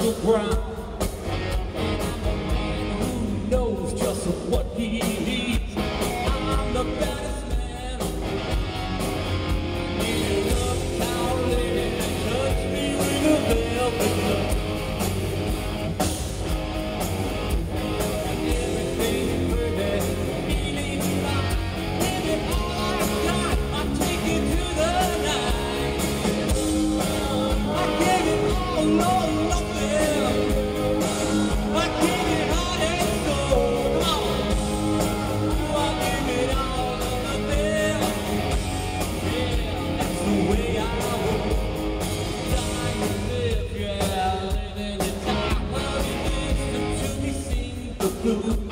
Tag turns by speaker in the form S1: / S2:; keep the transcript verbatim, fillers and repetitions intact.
S1: the ground. Who knows just what he needs? I'm the baddest man. Get up, cow lady, and touch me with a velvet glove. Everything's perfect, feeling fine. Give it all I've got, I'll take it to the night. I gave it all, no, nothing. I gave it heart and soul. Come on. I gave it all, nothing. Yeah, that's the way I roll. Dying to live, yeah, living it down. Love you, listen to me sing the blues.